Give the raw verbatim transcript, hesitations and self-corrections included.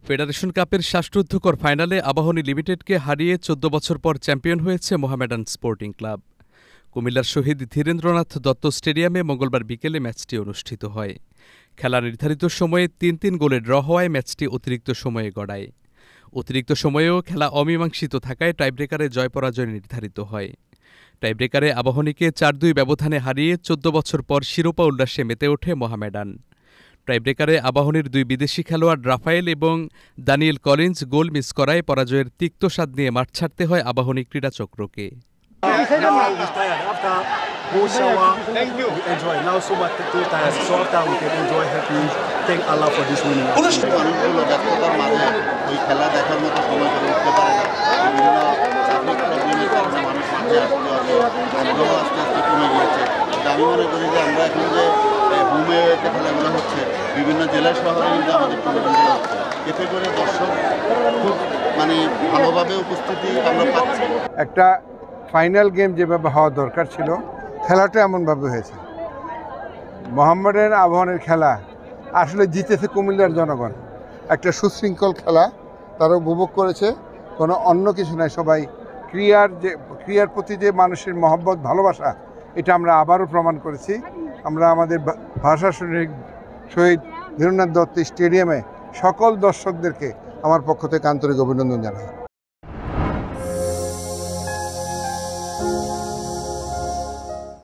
Federation কাপের শ্বাসরুদ্ধকর ফাইনালে আবাহনী লিমিটেডকে হারিয়ে চোদ্দ বছর পর চ্যাম্পিয়ন হয়েছে মোহামেডান স্পোর্টিং ক্লাব। কুমিল্লার শহীদ ধীরেন্দ্রনাথ দত্ত স্টেডিয়ামে মঙ্গলবার বিকেলে ম্যাচটি অনুষ্ঠিত হয়। খেলা নির্ধারিত সময়ে তিন তিন গোলে ড্র হওয়ায় ম্যাচটি অতিরিক্ত সময়ে গড়ায়। অতিরিক্ত সময়েও খেলা অমীমাংসিত থাকায় টাইব্রেকারে জয় পরাজয় নির্ধারিত হয়। টাইব্রেকারে আবাহনীকে চার দুই ব্যবধানে হারিয়ে চোদ্দ বছর পর শিরোপা উল্লাসে মেতে ওঠে মোহামেডান। টাইব্রেকারে আবাহনীর দুই বিদেশি খেলোয়াড় রাফায়েল এবং দানিয়েল কলিন্স গোল মিস করায় পরাজয়ের তিক্ত স্বাদ নিয়ে মাঠ ছাড়তে হয় আবাহনী ক্রীড়াচক্রকে। আমি মনে করি যে আমরা এখন যে হোমে খেলাগুলো হচ্ছে বিভিন্ন জেলা শহরে কিন্তু আমাদের টুর্নামেন্টগুলো হচ্ছে, এতে করে দর্শক খুব মানে ভালোভাবে উপস্থিতি আমরা পাচ্ছি। একটা ফাইনাল গেম যেভাবে হওয়া দরকার ছিল, খেলাটা এমনভাবে হয়েছে। মোহামেডান আবাহনীর খেলা আসলে জিতেছে কুমিল্লার জনগণ। একটা সুশৃঙ্খল খেলা তারা উপভোগ করেছে, কোনো অন্য কিছু নাই। সবাই ক্রীড়ার যে ক্রীড়ার প্রতি যে মানুষের মহব্বত ভালোবাসা, এটা আমরা আবারও প্রমাণ করেছি। আমরা আমাদের ভাষা সৈনিক শহীদ ধীরেন্দ্রনাথ দত্ত স্টেডিয়ামে সকল দর্শকদেরকে আমার পক্ষ থেকে আন্তরিক অভিনন্দন জানাই।